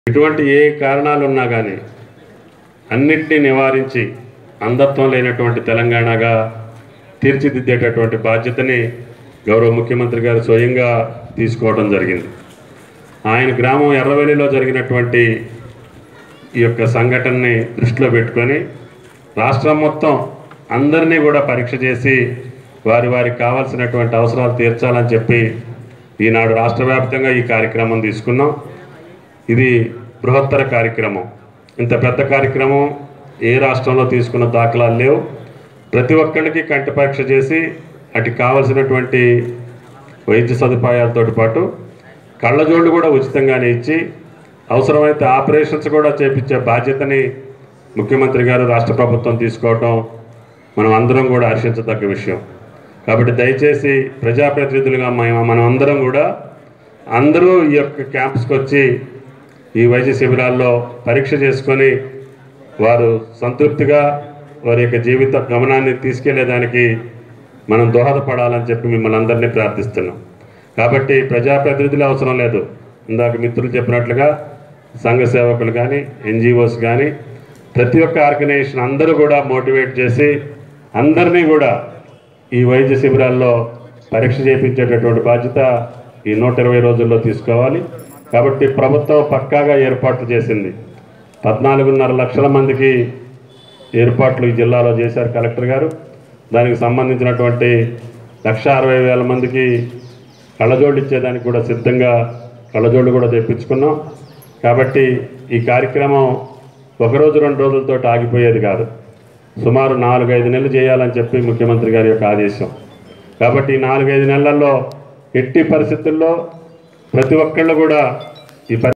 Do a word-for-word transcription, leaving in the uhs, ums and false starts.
ఇటువంటి ఏ కారణాలు ఉన్నా కానీ అన్నిటినీ నివారించి అంధత్వం లేనటువంటి తెలంగాణగా తీర్చిదిద్దేటటువంటి బాధ్యతని గౌరవ ముఖ్యమంత్రి గారు స్వయంగా తీసుకోవడం జరిగింది. ఆయన గ్రామం ఎర్రవెల్లిలో జరిగినటువంటి ఈ యొక్క సంఘటనని దృష్టిలో పెట్టుకొని రాష్ట్రం మొత్తం అందరినీ కూడా పరీక్ష చేసి వారి వారికి కావాల్సినటువంటి అవసరాలు తీర్చాలని చెప్పి ఈనాడు రాష్ట్ర వ్యాప్తంగా ఈ కార్యక్రమం తీసుకున్నాం. ఇది బృహత్తర కార్యక్రమం. ఇంత పెద్ద కార్యక్రమం ఏ రాష్ట్రంలో తీసుకున్న దాఖలాలు లేవు. ప్రతి ఒక్కరికి కంటి పరీక్ష చేసి అటు కావలసినటువంటి వైద్య సదుపాయాలతో పాటు కళ్ళజోళ్ళు కూడా ఉచితంగానే ఇచ్చి అవసరమైతే ఆపరేషన్స్ కూడా చేపించే బాధ్యతని ముఖ్యమంత్రి గారు రాష్ట్ర ప్రభుత్వం తీసుకోవటం మనం అందరం కూడా హర్షించదగ్గ విషయం. కాబట్టి దయచేసి ప్రజాప్రతినిధులుగా మనం అందరం కూడా అందరూ ఈ యొక్క క్యాంప్స్కి వచ్చి ఈ వైద్య శిబిరాల్లో పరీక్ష చేసుకొని వారు సంతృప్తిగా వారి యొక్క జీవిత గమనాన్ని తీసుకెళ్లేదానికి మనం దోహదపడాలని చెప్పి మిమ్మల్ని అందరినీ ప్రార్థిస్తున్నాం. కాబట్టి ప్రజాప్రతినిధులు అవసరం లేదు. ఇందాక మిత్రులు చెప్పినట్లుగా సంఘ సేవకులు కానీ ఎన్జిఓస్ కానీ ప్రతి ఒక్క ఆర్గనైజేషన్ అందరూ కూడా మోటివేట్ చేసి అందరినీ కూడా ఈ వైద్య శిబిరాల్లో పరీక్ష చేయించేటటువంటి బాధ్యత ఈ నూట ఇరవై రోజుల్లో తీసుకోవాలి. కాబట్టి ప్రభుత్వం పక్కాగా ఏర్పాట్లు చేసింది. పద్నాలుగున్నర లక్షల మందికి ఏర్పాట్లు ఈ జిల్లాలో చేశారు కలెక్టర్ గారు. దానికి సంబంధించినటువంటి లక్ష అరవై వేల మందికి కళ్ళజోళ్ళు ఇచ్చేదానికి కూడా సిద్ధంగా కళ్ళజోళ్ళు కూడా తెప్పించుకున్నాం. కాబట్టి ఈ కార్యక్రమం ఒకరోజు రెండు రోజులతో ఆగిపోయేది కాదు. సుమారు నాలుగైదు నెలలు చేయాలని చెప్పి ముఖ్యమంత్రి గారి యొక్క ఆదేశం. కాబట్టి ఈ నాలుగైదు నెలల్లో ఎట్టి పరిస్థితుల్లో ప్రతి ఒక్కళ్ళు కూడా ఈ